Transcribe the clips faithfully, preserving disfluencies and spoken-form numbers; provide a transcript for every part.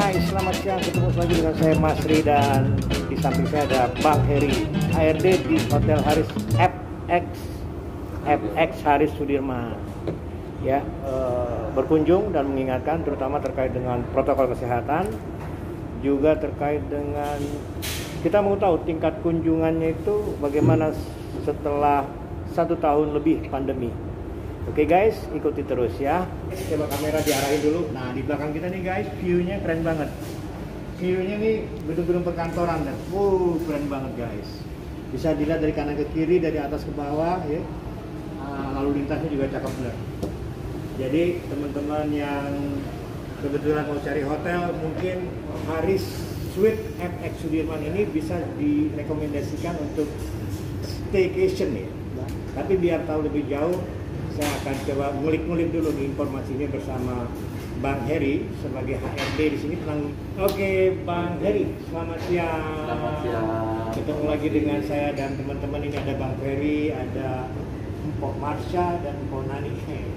guys, selamat siang. Ketemu lagi dengan saya Mas Ri dan di samping saya ada Bang Heri, H R D di Hotel Haris F X F X Haris Sudirman. Ya, eh, berkunjung dan mengingatkan terutama terkait dengan protokol kesehatan, juga terkait dengan kita mau tahu tingkat kunjungannya itu bagaimana setelah satu tahun lebih pandemi. Oke guys, ikuti terus ya. Coba kamera diarahin dulu. Nah, di belakang kita nih guys, view-nya keren banget. View-nya nih gedung-gedung perkantoran dan wow, keren banget guys. Bisa dilihat dari kanan ke kiri, dari atas ke bawah ya. Nah, lalu lintasnya juga cakep bener. Jadi teman-teman yang kebetulan mau cari hotel, mungkin Haris Suite F X Sudirman ini bisa direkomendasikan untuk staycation ya. Tapi biar tahu lebih jauh, saya akan coba ngulik-ngulik dulu nih informasinya bersama Bang Heri sebagai H R D di sini. Tenang. Oke, Bang Heri, selamat siang. Selamat siang. Ketemu lagi dengan saya dan teman-teman. Ini ada Bang Heri, ada Mpok Marsha dan Mpok Nani.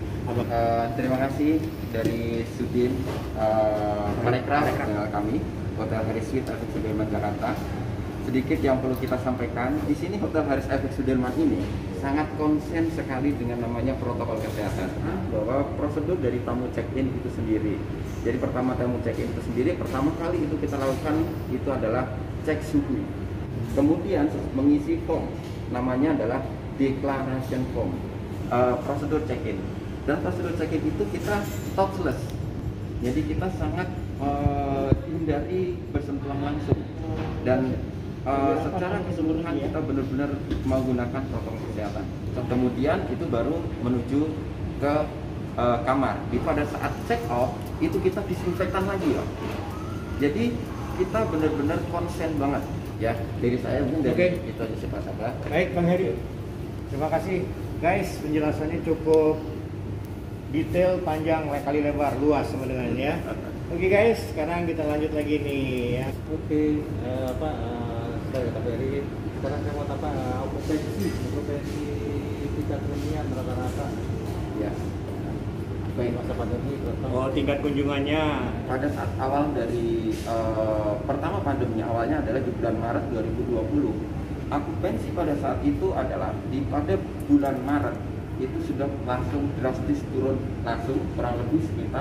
Uh, terima kasih dari Sudin uh, Parekraf dengan kami Hotel Haris Suite F X Sudirman Jakarta. Sedikit yang perlu kita sampaikan, di sini Hotel Haris F X Sudirman ini sangat konsen sekali dengan namanya protokol kesehatan, bahwa prosedur dari tamu check-in itu sendiri. Jadi pertama tamu check-in itu sendiri, pertama kali itu kita lakukan itu adalah cek suhu. Kemudian mengisi form, namanya adalah declaration form, uh, prosedur check-in. Dan prosedur check-in itu kita touchless, jadi kita sangat uh, hindari bersentuhan langsung. Dan Uh, secara keseluruhan kita benar-benar menggunakan protokol kesehatan. Kemudian itu baru menuju ke uh, kamar. Di pada saat check out itu kita disinfektan lagi ya. Jadi kita benar-benar konsen banget ya. Dari saya mungkin dari okay. Itu aja sih Pak Sabah. Baik Bang Heri, terima kasih guys, penjelasannya cukup detail, panjang, kali lebar, luas sama dengannya. Oke okay, guys, sekarang kita lanjut lagi nih ya. Oke, okay, uh, apa? Uh... Ya, tapi hari sekarang saya mau apa okupansi okupansi tingkat hunian rata-rata ya baik masa pandemi. Oh, tingkat kunjungannya pada saat awal dari uh, pertama pandemi awalnya adalah di bulan Maret dua ribu dua puluh. Okupansi pada saat itu adalah di pada bulan Maret itu sudah langsung drastis turun, langsung kurang lebih sekitar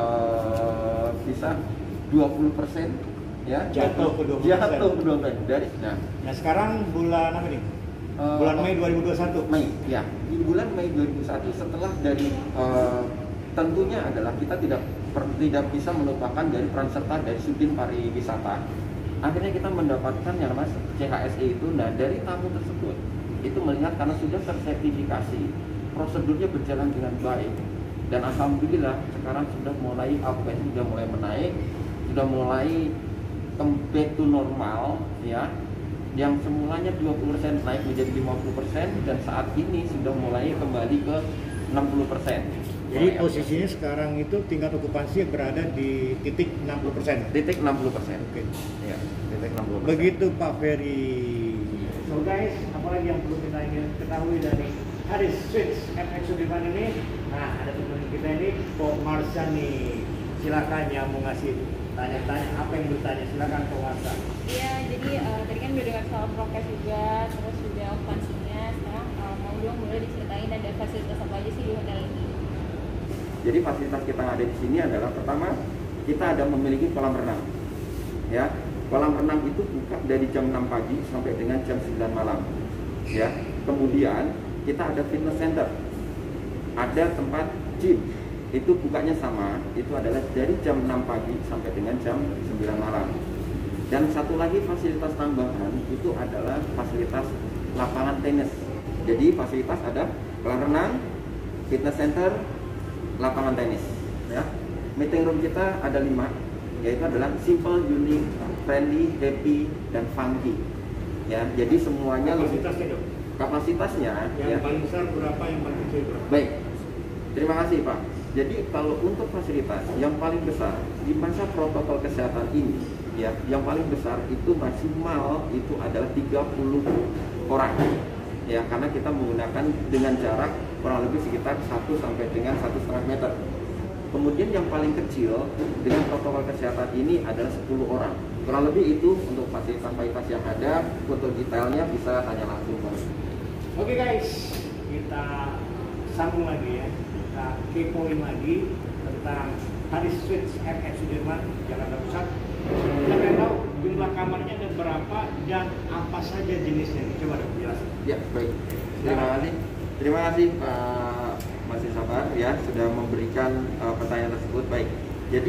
uh, bisa dua puluh persen ya, jatuh ke dua puluh persen. Jatuh ke dua puluh persen dari nah. Nah, sekarang bulan apa nih? Uh, bulan Mei dua ribu dua puluh satu. Mei, ya. Di bulan Mei dua ribu dua puluh satu setelah dari uh, tentunya adalah kita tidak per, tidak bisa melupakan dari peran serta dari Sudin Pariwisata. Akhirnya kita mendapatkan yang namanya C H S E itu. Nah, dari tamu tersebut itu melihat karena sudah tersertifikasi, prosedurnya berjalan dengan baik. Dan alhamdulillah sekarang sudah mulai okupansi sudah mulai menaik, sudah mulai back to normal ya, yang semulanya dua puluh persen naik menjadi lima puluh persen dan saat ini sudah mulai kembali ke enam puluh persen. Jadi posisinya ya, sekarang itu tingkat okupansi berada di titik enam puluh persen. Titik enam puluh persen. Oke. Ya, titik enam puluh persen. Begitu Pak Ferry. So guys, apalagi yang perlu kita ingin ketahui dari Haris Suite F X Sudirman ini? Nah, ada teman kita ini Mpok Marsha nih. Silakan yang mau ngasih tanya-tanya, apa yang bertanya, silakan Mpok Marsha. Iya, jadi uh, tadi kan udah dengar soal prokes juga, terus sudah okupansinya. Sekarang uh, mau dong boleh diceritain ada fasilitas apa aja sih di hotel ini? Jadi fasilitas kita yang ada di sini adalah pertama kita ada memiliki kolam renang, ya. Kolam renang itu buka dari jam enam pagi sampai dengan jam sembilan malam, ya. Kemudian kita ada fitness center, ada tempat gym. Itu bukanya sama, itu adalah dari jam enam pagi sampai dengan jam sembilan malam. Dan satu lagi fasilitas tambahan itu adalah fasilitas lapangan tenis. Jadi fasilitas ada kolam renang, fitness center, lapangan tenis ya. Meeting room kita ada lima, yaitu adalah simple, unique, friendly, happy, dan funky ya. Jadi semuanya kapasitasnya dong? Kapasitasnya yang ya, paling besar berapa, yang paling kecil berapa? Baik, terima kasih Pak. Jadi kalau untuk fasilitas yang paling besar di masa protokol kesehatan ini ya, yang paling besar itu maksimal itu adalah tiga puluh orang ya, karena kita menggunakan dengan jarak kurang lebih sekitar satu sampai dengan satu setengah meter. Kemudian yang paling kecil dengan protokol kesehatan ini adalah sepuluh orang. Kurang lebih itu untuk fasilitas-fasilitas yang ada. Untuk detailnya bisa tanya langsung. Oke guys, kita sambung lagi ya. Kita kepoin lagi tentang Haris Suites F X Sudirman, Jakarta Pusat. Kita pengen tahu jumlah kamarnya ada berapa dan apa saja jenisnya. Coba dong jelasin. Ya, baik. Terima kasih. Terima kasih Pak Masih Sabar ya sudah memberikan uh, pertanyaan tersebut. Baik. Jadi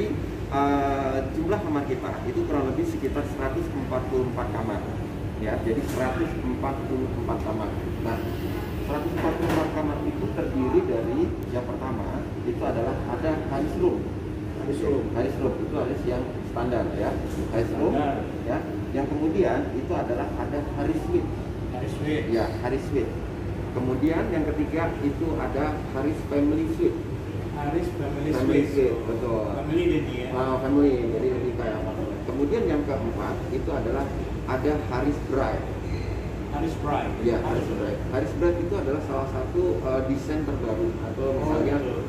uh, jumlah kamar kita itu kurang lebih sekitar seratus empat puluh empat kamar. Ya, jadi seratus empat puluh empat kamar. Nah, seratus empat puluh empat kamar itu terdiri dari yang pertama itu adalah ada Haris Room. Haris Room, Haris Room itu Haris yang standar ya. Haris Room ya. Yang kemudian itu adalah ada Haris Suite. Haris Suite. Ya, Haris Suite. Kemudian yang ketiga itu ada Haris Family Suite. Haris Family, Family Suite. Suite, betul. Family ini ya. Uh, family, jadi lebih kayak apa? Kemudian yang keempat itu adalah ada Haris Bride. Haris Bride. Ya, Haris Bride. Haris Bride itu adalah salah satu uh, desain terbaru atau misalnya betul.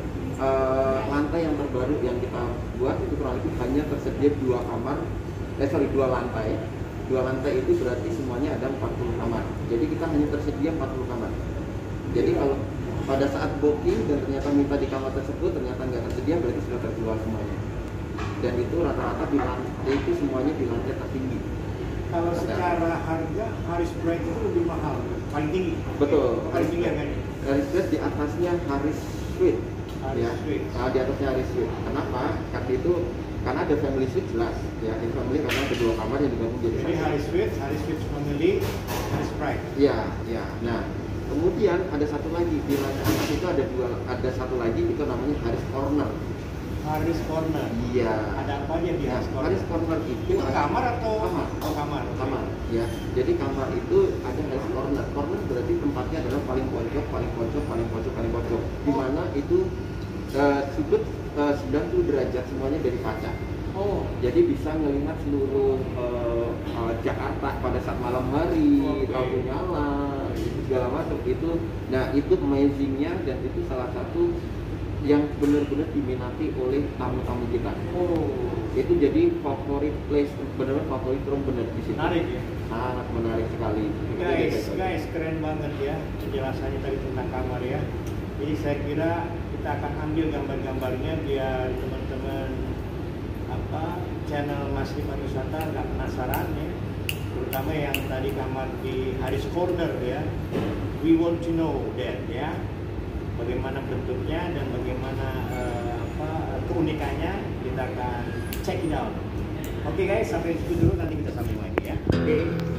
uh, lantai yang terbaru yang kita buat itu kurang lebih hanya tersedia dua kamar, eh sorry dua lantai. Dua lantai itu berarti semuanya ada empat puluh kamar. Jadi kita hanya tersedia empat puluh kamar. Jadi kalau pada saat booking dan ternyata minta di kamar tersebut ternyata nggak tersedia, berarti sudah terjual semuanya. Dan itu rata-rata di lantai itu semuanya di lantai tertinggi. Kalau secara harga Haris Bride itu lebih mahal, paling tinggi. Betul. Paling tinggi harganya. Haris Bride di atasnya Haris Suite. Haris Ya. Suite. Nah, di atasnya Haris Suite. Kenapa? Karena itu karena ada family suite jelas. Ya, ini family karena ada dua kamar yang digabung jadi Jadi satu. Haris Suite, Haris Suite Family, Haris Bride. Iya, iya. Nah, kemudian ada satu lagi di lantai atas itu ada dua, ada satu lagi itu namanya Haris Corner. Haris Corner. Iya. Ada apa aja di Nah, Haris Corner? Haris Corner itu Itu ada- kamar atau kamar? Oh, kamar. Kamar, ya. Jadi kamar itu ada Haris Corner. Corner berarti tempatnya adalah paling pojok, paling pojok, paling pojok, paling pojok. Di mana itu uh, sudut uh, sembilan puluh derajat semuanya dari kaca. Oh, Jadi bisa melihat seluruh uh, uh, Jakarta pada saat malam hari, Oke. lampu nyala, itu segala macam itu. Nah itu amazingnya dan itu salah satu yang benar-benar diminati oleh tamu-tamu kita. oh, Itu jadi favorit place, benar-benar favorit room benar di situ. menarik ya. Sangat menarik sekali. Guys, guys, keren banget ya penjelasannya tadi tentang kamar ya. Jadi saya kira kita akan ambil gambar-gambarnya biar teman-teman apa channel Mas Liman Wisata nggak penasaran ya. Terutama yang tadi kamar di Haris Corner ya. We want to know that ya. Bagaimana bentuknya dan bagaimana eh, apa keunikannya, kita akan check it out. Oke guys, sampai situ dulu, nanti kita sambung lagi ya. Oke.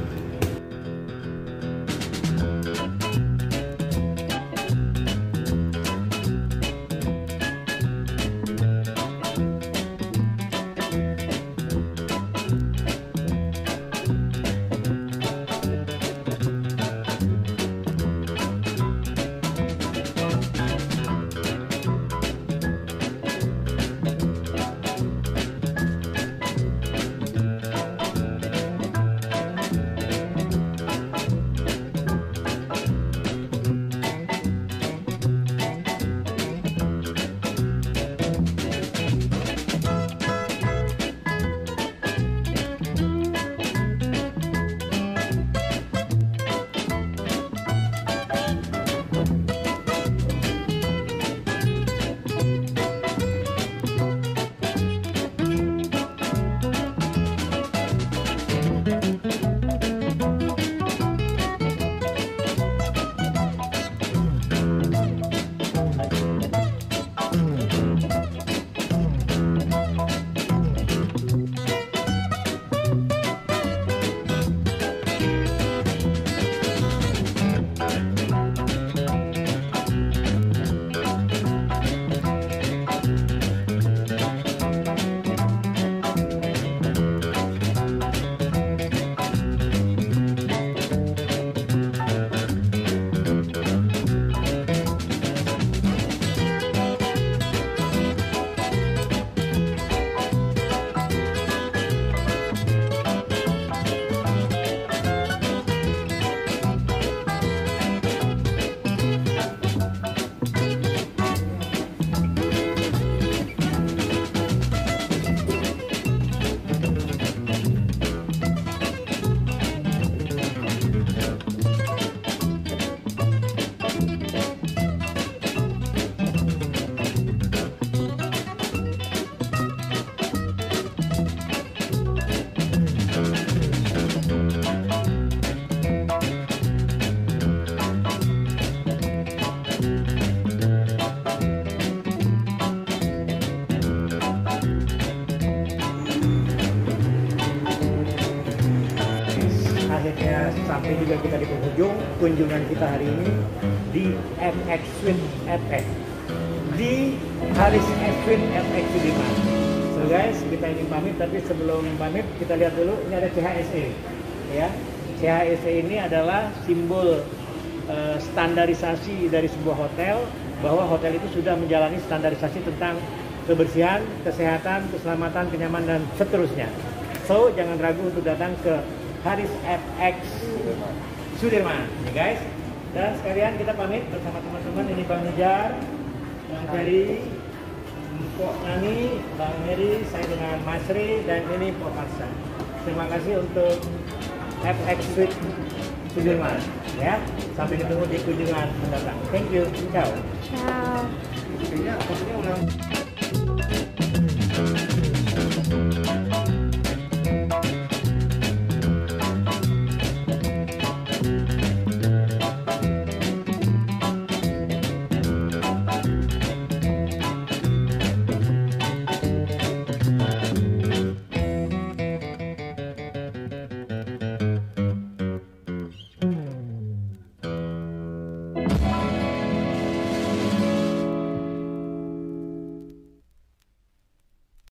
akhirnya sampai juga kita di penghujung kunjungan kita hari ini di F X Suite F X di Haris Suite F X Sudirman. So guys, kita ingin pamit, tapi sebelum pamit kita lihat dulu ini ada C H S E ya. C H S E ini adalah simbol uh, standarisasi dari sebuah hotel, bahwa hotel itu sudah menjalani standarisasi tentang kebersihan, kesehatan, keselamatan, kenyamanan, dan seterusnya. So, jangan ragu untuk datang ke Haris F X Sudirman, ya guys. Dan sekalian kita pamit bersama teman-teman. Ini Bang Nijar, Bang Ferry, Pok Nani, Bang Heri, saya dengan Mas Ri, dan ini Pok Farsa. Terima kasih untuk F X Suite Sudirman, ya. Sampai ketemu di kunjungan mendatang. Thank you. Ciao. Ciao. Kayaknya maksudnya ulang.